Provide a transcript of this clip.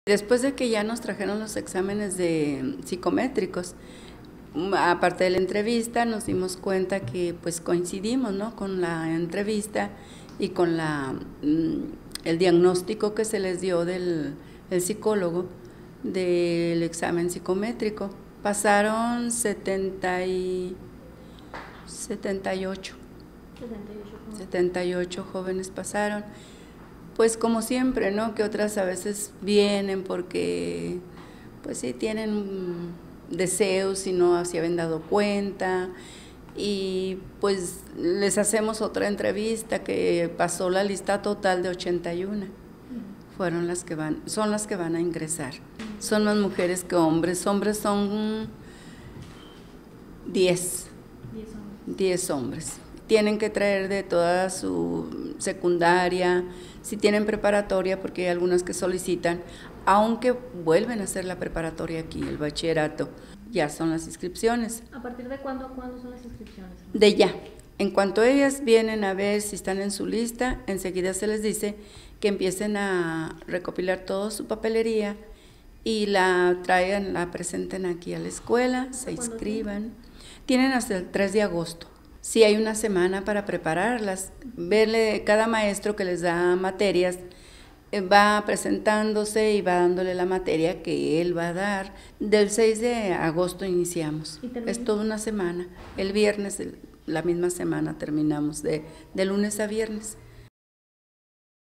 Después de que ya nos trajeron los exámenes de psicométricos, aparte de la entrevista, nos dimos cuenta que pues coincidimos, ¿no?, con la entrevista y con el diagnóstico que se les dio del psicólogo del examen psicométrico. Pasaron 78 jóvenes pasaron. Pues como siempre, ¿no?, que otras a veces vienen porque pues sí tienen deseos y no se habían dado cuenta, y pues les hacemos otra entrevista que pasó la lista total de 81. Son las que van a ingresar. Son más mujeres que hombres. Hombres son 10 hombres. Tienen que traer de toda su secundaria, si tienen preparatoria, porque hay algunas que solicitan, aunque vuelven a hacer la preparatoria aquí, el bachillerato. Ya son las inscripciones. ¿A partir de cuándo son las inscripciones? De ya. En cuanto ellas vienen a ver si están en su lista, enseguida se les dice que empiecen a recopilar toda su papelería y la traigan, la presenten aquí a la escuela, se inscriban. Tienen hasta el 3 de agosto. Sí, hay una semana para prepararlas, verle cada maestro que les da materias, va presentándose y va dándole la materia que él va a dar. Del 6 de agosto iniciamos, es toda una semana. El viernes, la misma semana terminamos, de lunes a viernes.